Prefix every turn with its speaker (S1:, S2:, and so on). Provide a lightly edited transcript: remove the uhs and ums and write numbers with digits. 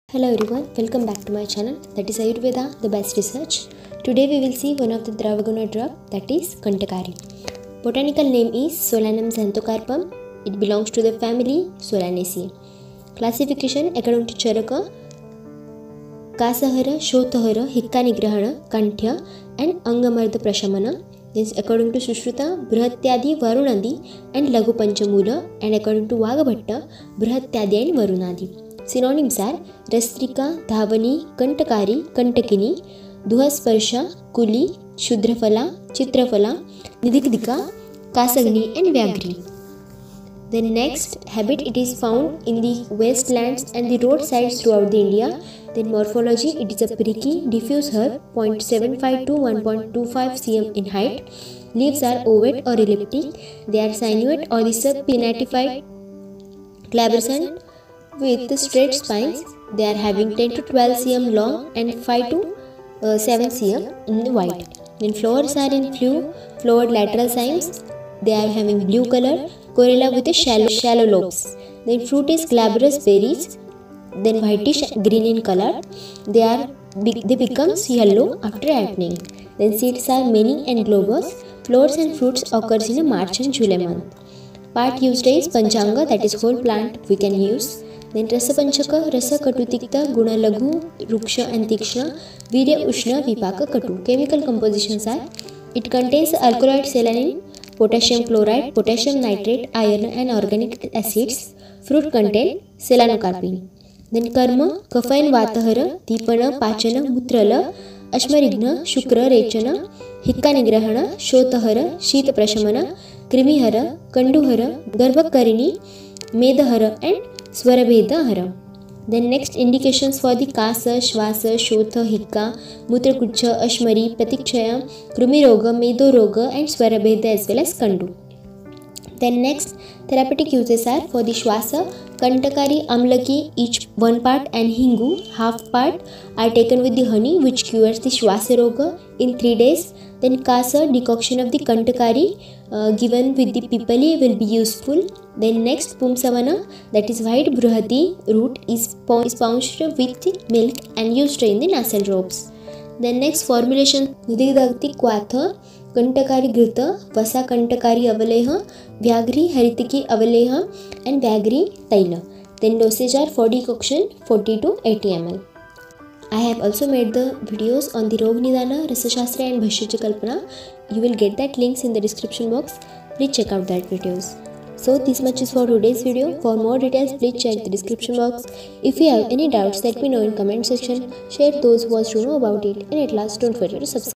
S1: Hello everyone, welcome back to my channel, that is Ayurveda, the best research. Today we will see one of the Dravaguna drug, that is Kantakari. Botanical name is Solanum xanthocarpum. It belongs to the family Solanaceae. Classification according to Charaka, Kasahara, Shotahara, Hikka Nigrahana, Kanthya and Angamarda Prashamana. This according to Sushruta, Brihatyadi, Varunadi and Lagu Panchamula, and according to Vagabhatta, Brihatyadi and Varunadi. Synonyms are Rastrika, Dhavani, Kantakari, Kantakini, Duhasparsha, Kuli, Shudrafala, Chitrafala, Nidikdika, Kasagni and Vyagri. The next habit, it is found in the wastelands and the roadsides throughout the India. Then morphology, it is a pricky, diffuse herb, 0.75 to 1.25 cm in height. Leaves are ovate or elliptic. They are sinuate or the subpinnatified glabrescent with straight spines. They are having 10 to 12 cm long and 5 to 7 cm in the wide. Then flowers are in flowered lateral cymes. They are having blue color, corolla with a shallow lobes. Then fruit is glabrous berries. Then whitish green in color. They become yellow after ripening. Then seeds are many and globose. Flowers and fruits occurs in March and July month. Part used is Panchanga, that is whole plant we can use. Then Rasa Panchaka, Rasa Katutikta, Guna Laghu, Ruksha and Tikshna, Virya Ushna, Vipaka Katu. Chemical compositions are, it contains alkaloid selenin, potassium chloride, potassium nitrate, iron and organic acids. Fruit contain selanocarpine. Then Karma, Kapha and Vatahara, Dipana, Pachana, Mutrala, Ashmarigna, Shukra, Rechana, Hikka Nigrahana, Shotahara, Shita Prashamana, Krimihara, Kanduhara, Garbhakarini, Medahara and Swarabhedahara. Then next indications for the Kasa, Shvasa, Shotha, Hikka, Mutrakucha, Ashmari, Pratikshaya, Krumiroga, Medoroga and Swarabheda as well as Kandu. Then next therapeutic uses are for the Shvasa, Kantakari, Amlaki, each 1 part and Hingu, half part are taken with the honey which cures the Shvasa Roga in 3 days. Then Kasa, decoction of the Kantakari given with the Pipali will be useful. Then next Pumsavana, that is white bruhati root is pounched with milk and used in the nasal drops. Then next formulation, Nididakti Kwatha, Kantakari Grita, Vasa Kantakari Avaleha, Vyagri Haritiki Avaleha and Vyagri Taila. Then dosage are for decoction 40 to 80 ml. I have also made the videos on the Rog Nidana, Rasashastra and Bhashya Kalpana. You will get that links in the description box. Please check out that videos. So this much is for today's video. For more details, please check the description box. If you have any doubts, let me know in comment section. Share those who want to know about it. And at last, don't forget to subscribe.